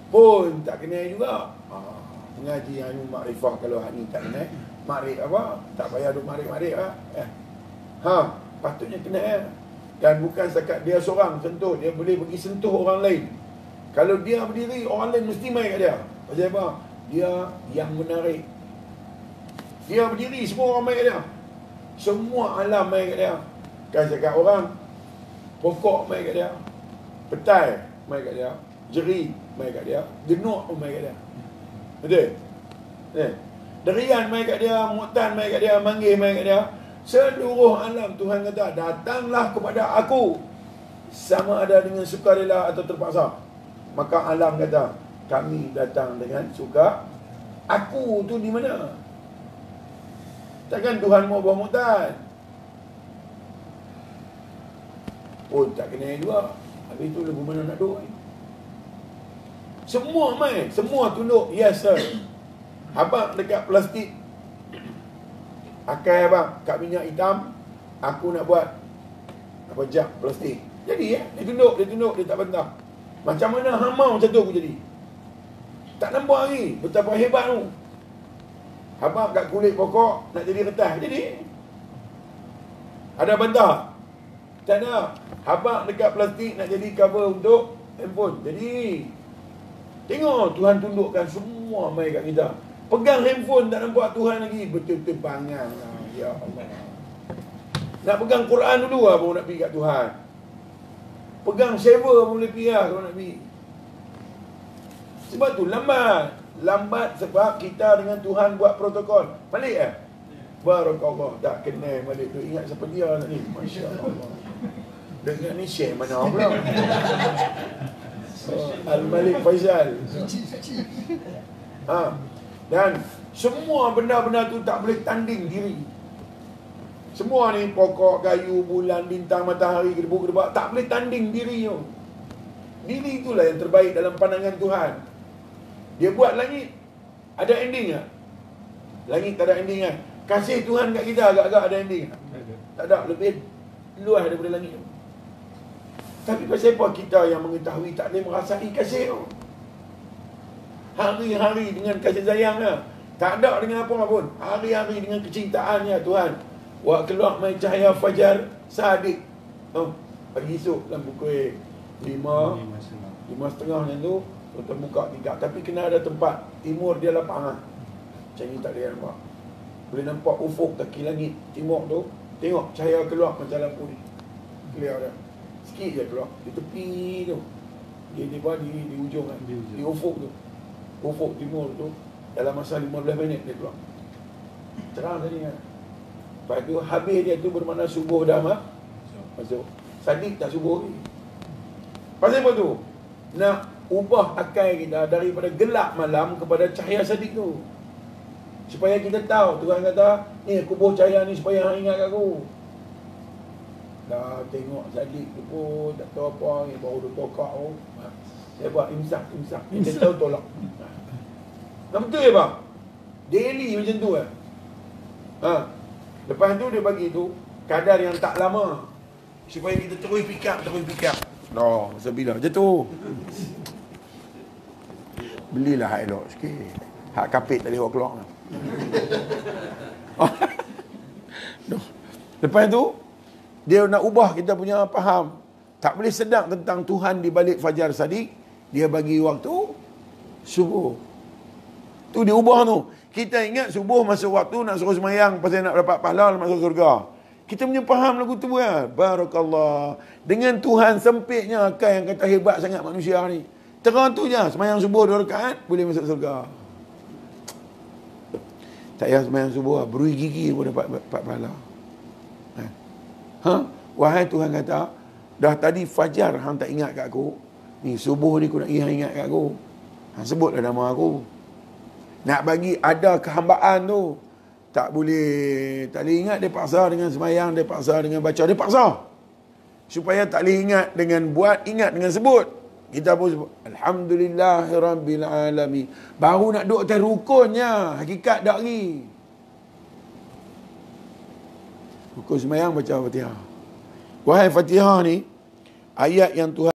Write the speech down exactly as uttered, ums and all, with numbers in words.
pun tak kenal juga. Ha, mengaji ilmu makrifah kalau hak ni tak kenal. Makrif apa? Tak payah duk makrif-makrif lah. Eh. Ha, patutnya kenal eh. Dan bukan setakat dia seorang sentuh, dia boleh pergi sentuh orang lain. Kalau dia berdiri, orang lain mesti main kat dia. Pasal apa? Dia yang menarik. Dia berdiri, semua orang main kat dia. Semua alam main kat dia. Kan cakap orang, pokok main kat dia, petai main kat dia, jeri main kat dia, genuk pun main kat dia. Betul? Eh. Derian main kat dia, mutan main kat dia, manggil main kat dia. Seluruh alam Tuhan kata, datanglah kepada aku, sama ada dengan sukarela atau terpaksa. Maka alam kata, kami datang dengan suka. Aku tu di mana? Takkan Tuhan mau bawa mutan? Oh, tak kena juga. Habis tu lagu mana nak duduk? Semua main, semua tunduk. Yes sir. Abang dekat plastik, akai abang kat minyak hitam, aku nak buat apa jak plastik. Jadi ya, dia tunduk, dia tunduk, dia tak bantah. Macam mana hang mau macam tu aku jadi? Tak nampak lagi betapa hebat tu. Abang kat kulit pokok nak jadi retas, jadi. Ada bantah? Tak ada. Habak dekat plastik nak jadi cover untuk handphone, jadi. Tengok Tuhan tundukkan semua mai kat kita. Pegang handphone tak nampak Tuhan lagi, betul-betul pangang lah. Ya Allah. Nak pegang Quran dulu lah baru nak pergi kat Tuhan. Pegang server pun boleh pergi lah kalau nak pergi. Sebab tu lambat. Lambat sebab kita dengan Tuhan buat protokol. Balik eh? Barakallah. Tak kenal balik tu. Ingat siapa dia lah ni. Masya Allah. Dengan ni Syekh mana pula? Oh, Al-Malik Faizal. Ha. Dan semua benda-benda tu tak boleh tanding diri. Semua ni pokok, kayu, bulan, bintang, matahari, gedebuk-gedebak tak boleh tanding diri tu. Diri itulah yang terbaik dalam pandangan Tuhan. Dia buat langit, ada ending tak? Langit tak ada ending kan? Kasih Tuhan kat kita agak-agak ada ending tak? Tak ada, lebih luas daripada langit tu. Tapi pasal apa kita yang mengetahui tak boleh merasai kasih tu? Hari-hari dengan kasih sayang lah. Tak ada dengan apa pun. Hari-hari dengan kecintaannya Tuhan. Wak keluar main cahaya fajar sadik. Oh, pagi esok dalam pukul lima, lima setengah macam tu, tuan buka tidak. Tapi kena ada tempat timur dia lapang lah. Macam ni tak boleh nampak. Boleh nampak ufuk kaki langit timur tu. Tengok cahaya keluar macam lampu ni. Clear dah. Sikit je keluar. Di tepi tu. Dia di bawah di, di ujung kan. Di, di ufuk tu. Ufuk timur tu. Dalam masa lima belas minit dia keluar. Terang tadi kan. Lepas tu habis dia tu bermakna subuh dah mah masuk. Sadik tak subuh ni. Pasal apa tu? Nak ubah akal kita daripada gelap malam kepada cahaya sadik tu. Supaya kita tahu Tuhan kata, ni kubuh cahaya ni supaya hang ingat aku. Dah tengok sadik tu pun tak tahu apa, ni baru duk tokak tu. Saya buat imsak, imsak. Dia tahu tolak. Nah, betul ya bang? Daily macam tu kan? Ha. Lepas tu dia bagi tu kadar yang tak lama supaya kita terus pick up, terus pick up. No, sebila je tu. Belilah hak elok sikit. Hak kapit tadi awak keluar. Lepas tu dia nak ubah kita punya faham. Tak boleh sedang tentang Tuhan di balik fajar sadik. Dia bagi waktu subuh. Tu dia ubah tu. Kita ingat subuh masuk waktu nak suruh semayang pasal nak dapat pahala masuk surga. Kita punya faham lagu tu kan. Barakallah. Dengan Tuhan sempitnya akal yang kata hebat sangat manusia ni. Terang tu je. Semayang subuh dua rakaat boleh masuk surga. Tak payah semayang subuh lah. Berui gigi pun dapat, dapat pahala. Ha? ha? Wahai Tuhan kata, dah tadi fajar hang tak ingat kat aku. Ni subuh ni aku nak ingat, ingat kat aku. Hang sebutlah nama aku. Nak bagi ada kehambaan tu. Tak boleh, tak boleh ingat dia paksa dengan semayang, dia paksa dengan baca, dia paksa. Supaya tak boleh ingat dengan buat, ingat dengan sebut. Kita pun sebut, Alhamdulillahirrabbilalamin. Baru nak duduk atas rukunnya, hakikat tak lagi. Rukun semayang baca Fatihah. Wahai Fatihah ni, ayat yang Tuhan